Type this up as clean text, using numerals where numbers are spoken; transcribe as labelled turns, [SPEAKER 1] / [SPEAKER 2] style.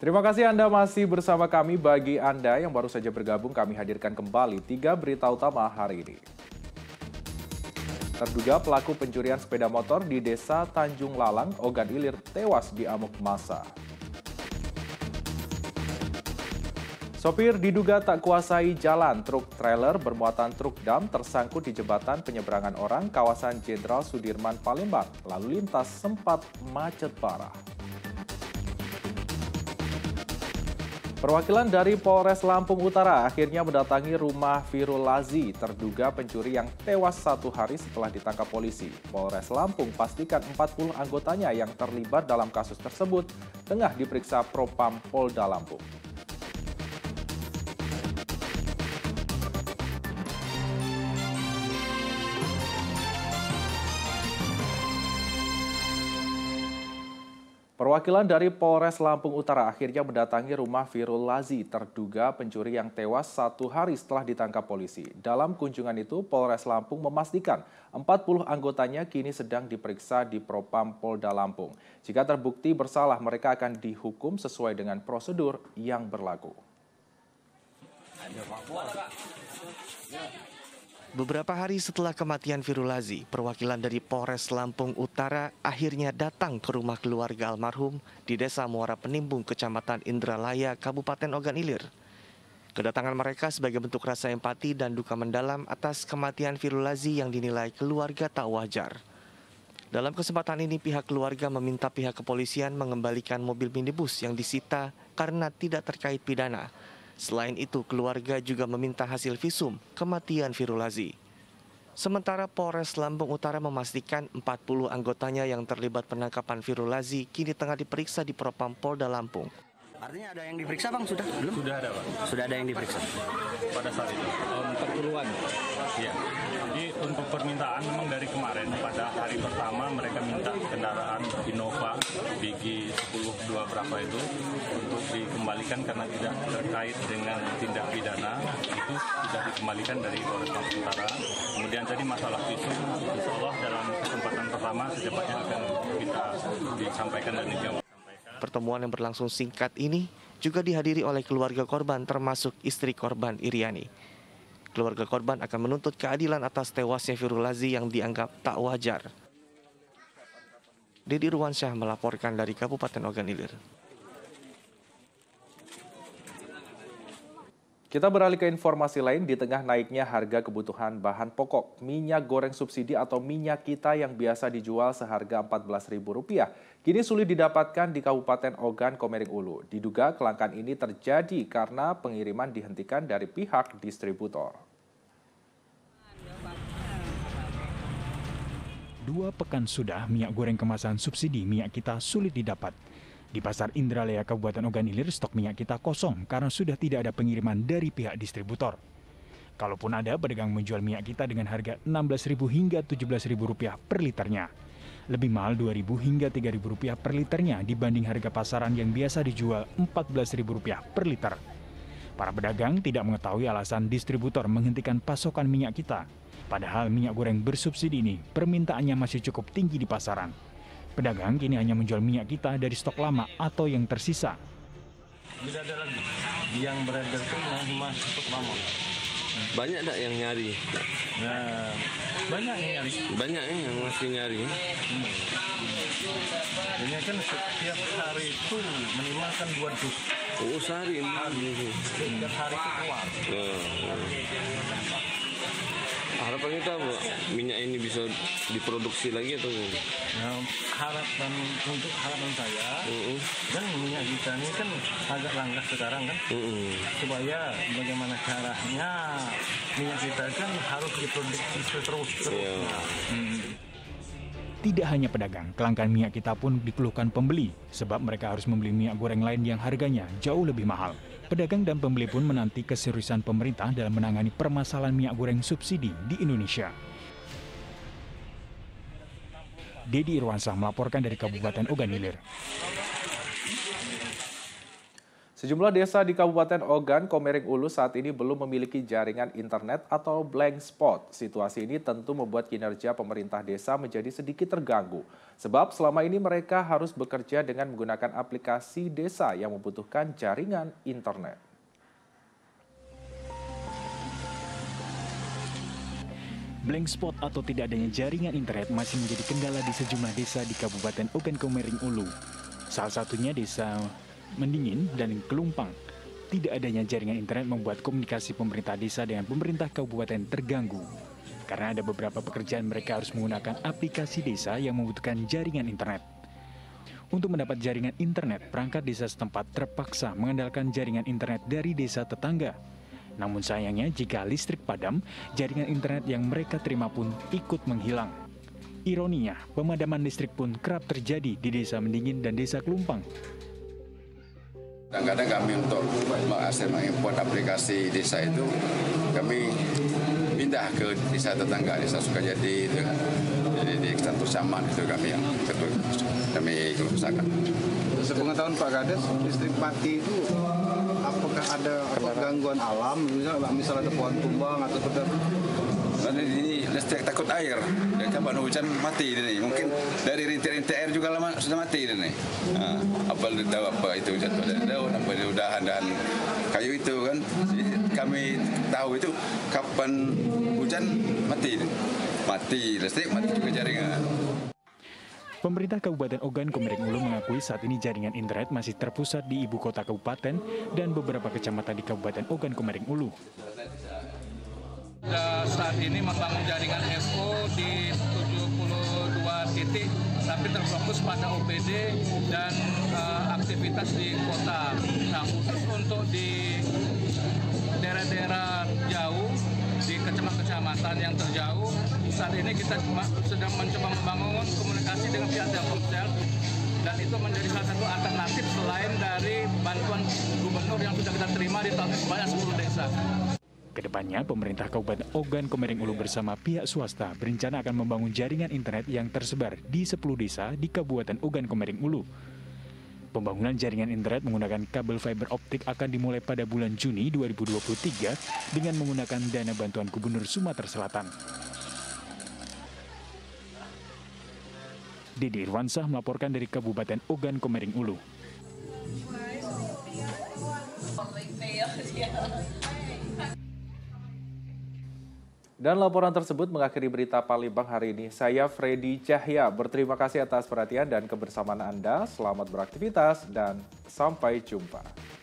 [SPEAKER 1] Terima kasih Anda masih bersama kami. Bagi Anda yang baru saja bergabung, kami hadirkan kembali 3 berita utama hari ini. Terduga pelaku pencurian sepeda motor di Desa Tanjung Lalang, Ogan Ilir, tewas diamuk massa. Sopir diduga tak kuasai jalan, truk trailer bermuatan truk dam tersangkut di jembatan penyeberangan orang kawasan Jenderal Sudirman, Palembang. Lalu lintas sempat macet parah. Perwakilan dari Polres Lampung Utara akhirnya mendatangi rumah Virul Lazi, terduga pencuri yang tewas 1 hari setelah ditangkap polisi. Polres Lampung pastikan 40 anggotanya yang terlibat dalam kasus tersebut tengah diperiksa Propam Polda Lampung. Perwakilan dari Polres Lampung Utara akhirnya mendatangi rumah Virul Lazi, terduga pencuri yang tewas 1 hari setelah ditangkap polisi. Dalam kunjungan itu, Polres Lampung memastikan 40 anggotanya kini sedang diperiksa di Propam Polda Lampung. Jika terbukti bersalah, mereka akan dihukum sesuai dengan prosedur yang berlaku.
[SPEAKER 2] Beberapa hari setelah kematian Virul Lazi, perwakilan dari Polres Lampung Utara akhirnya datang ke rumah keluarga almarhum di Desa Muara Penimbung, Kecamatan Indralaya, Kabupaten Ogan Ilir. Kedatangan mereka sebagai bentuk rasa empati dan duka mendalam atas kematian Virul Lazi yang dinilai keluarga tak wajar. Dalam kesempatan ini, pihak keluarga meminta pihak kepolisian mengembalikan mobil minibus yang disita karena tidak terkait pidana. Selain itu, keluarga juga meminta hasil visum kematian Virul Lazi. Sementara Polres Lampung Utara memastikan 40 anggotanya yang terlibat penangkapan Virul Lazi kini tengah diperiksa di Propam Polda Lampung.
[SPEAKER 3] Artinya ada yang diperiksa, Bang? Sudah? Belum?
[SPEAKER 4] Sudah ada, Pak.
[SPEAKER 3] Sudah ada yang diperiksa?
[SPEAKER 4] Pada saat itu. 40-an. Iya. Jadi untuk permintaan memang dari kemarin, pada hari pertama mereka minta kendaraan Innova Bigi 10 berapa itu untuk dikembalikan karena tidak terkait dengan tindak pidana. Itu sudah dikembalikan dari Polres Lampung Utara. Kemudian tadi masalah visum, insya Allah dalam kesempatan pertama secepatnya akan kita disampaikan dan dijawab.
[SPEAKER 2] Pertemuan yang berlangsung singkat ini juga dihadiri oleh keluarga korban termasuk istri korban Iriani. Keluarga korban akan menuntut keadilan atas tewasnya Virul Lazi yang dianggap tak wajar. Dedi Ruwansyah melaporkan dari Kabupaten Ogan Ilir.
[SPEAKER 1] Kita beralih ke informasi lain. Di tengah naiknya harga kebutuhan bahan pokok, minyak goreng subsidi atau minyak kita yang biasa dijual seharga Rp14.000, kini sulit didapatkan di Kabupaten Ogan Komering Ulu. Diduga kelangkaan ini terjadi karena pengiriman dihentikan dari pihak distributor.
[SPEAKER 5] 2 pekan sudah minyak goreng kemasan subsidi minyak kita sulit didapat. Di Pasar Indralaya Kabupaten Ogan Ilir, stok minyak kita kosong karena sudah tidak ada pengiriman dari pihak distributor. Kalaupun ada, pedagang menjual minyak kita dengan harga Rp16.000 hingga Rp17.000 per liternya. Lebih mahal Rp2.000 hingga Rp3.000 per liternya dibanding harga pasaran yang biasa dijual Rp14.000 per liter. Para pedagang tidak mengetahui alasan distributor menghentikan pasokan minyak kita. Padahal minyak goreng bersubsidi ini permintaannya masih cukup tinggi di pasaran. Pedagang kini hanya menjual minyak kita dari stok lama atau yang tersisa.
[SPEAKER 4] Tidak ada lagi. Yang beredar itu masih stok lama.
[SPEAKER 6] Banyak tak yang nyari?
[SPEAKER 4] Nah, banyak yang nyari.
[SPEAKER 6] Banyak yang masih nyari.
[SPEAKER 4] Ini kan setiap hari itu minimal kan 2 dus.
[SPEAKER 6] Oh, sehari ini.
[SPEAKER 4] Setiap hari itu keluar.
[SPEAKER 6] Harapan kita apa? Minyak ini bisa diproduksi lagi atau
[SPEAKER 4] Nah, harapan saya kan minyak kita ini kan agak langka sekarang kan, supaya bagaimana caranya minyak kita kan harus diproduksi terus.
[SPEAKER 5] Tidak hanya pedagang, kelangkaan minyak kita pun dikeluhkan pembeli, sebab mereka harus membeli minyak goreng lain yang harganya jauh lebih mahal. Pedagang dan pembeli pun menanti keseriusan pemerintah dalam menangani permasalahan minyak goreng subsidi di Indonesia. Dedi Ruwansyah melaporkan dari Kabupaten Ogan Ilir.
[SPEAKER 1] Sejumlah desa di Kabupaten Ogan, Komering Ulu saat ini belum memiliki jaringan internet atau blank spot. Situasi ini tentu membuat kinerja pemerintah desa menjadi sedikit terganggu. Sebab selama ini mereka harus bekerja dengan menggunakan aplikasi desa yang membutuhkan jaringan internet.
[SPEAKER 5] Blank spot atau tidak adanya jaringan internet masih menjadi kendala di sejumlah desa di Kabupaten Ogan Komering Ulu. Salah satunya desa Mendingin dan Kelumpang. Tidak adanya jaringan internet membuat komunikasi pemerintah desa dengan pemerintah kabupaten terganggu. Karena ada beberapa pekerjaan mereka harus menggunakan aplikasi desa yang membutuhkan jaringan internet. Untuk mendapat jaringan internet, perangkat desa setempat terpaksa mengandalkan jaringan internet dari desa tetangga. Namun sayangnya jika listrik padam, jaringan internet yang mereka terima pun ikut menghilang. Ironinya, pemadaman listrik pun kerap terjadi di desa Mendingin dan desa Kelumpang.
[SPEAKER 7] Kadang-kadang kami untuk mengimport aplikasi desa itu, kami pindah ke desa tetangga, desa Sukajadi, jadi di Santur Saman itu kami yang kami keluarkan.
[SPEAKER 8] Sepengetahuan Pak Kades, listrik mati itu apakah ada gangguan alam, misalnya ada pohon tumbang atau seperti
[SPEAKER 7] ini listrik takut air, dan kapan hujan mati ini. Mungkin dari rintik-rintik air juga lama sudah mati ini. Apa tahu apa itu jatuh dari daun, apa itu udahan dan kayu itu kan. Jadi kami tahu itu kapan hujan mati, listrik mati juga jaringan.
[SPEAKER 5] Pemerintah Kabupaten Ogan Komering Ulu mengakui saat ini jaringan internet masih terpusat di ibu kota kabupaten dan beberapa kecamatan di Kabupaten Ogan Komering Ulu.
[SPEAKER 9] Saat ini membangun jaringan FO di 72 titik, tapi terfokus pada OPD dan aktivitas di kota. Nah, khusus untuk di daerah-daerah jauh, di kecamatan yang terjauh, saat ini kita sedang mencoba membangun komunikasi dengan pihak Telkomsel, dan itu menjadi salah satu alternatif selain dari bantuan gubernur yang sudah kita terima di tahun sebanyak 10 desa.
[SPEAKER 5] Kedepannya, pemerintah Kabupaten Ogan Komering Ulu bersama pihak swasta berencana akan membangun jaringan internet yang tersebar di 10 desa di Kabupaten Ogan Komering Ulu. Pembangunan jaringan internet menggunakan kabel fiber optik akan dimulai pada bulan Juni 2023 dengan menggunakan dana bantuan Gubernur Sumatera Selatan. Dede Irwansah melaporkan dari Kabupaten Ogan Komering Ulu.
[SPEAKER 1] Dan laporan tersebut mengakhiri berita Palembang hari ini. Saya Freddy Cahya, berterima kasih atas perhatian dan kebersamaan Anda. Selamat beraktivitas dan sampai jumpa.